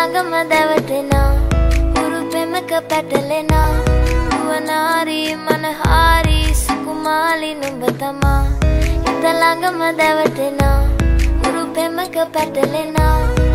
ළඟම දැවටෙනා උරු පෙමක පැටලෙනා නුවණාරි මනහාරි සුකුමාලි නුඹ තමා හිත ළඟම දැවටෙනා උරු පෙමක පැටලෙනා